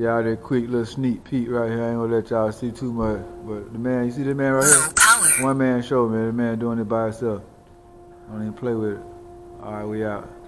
y'all that quick little sneak peek right here. I ain't gonna let y'all see too much. But the man, you see the man right here? One man show, man. The man doing it by himself. Don't even play with it. Alright, we out.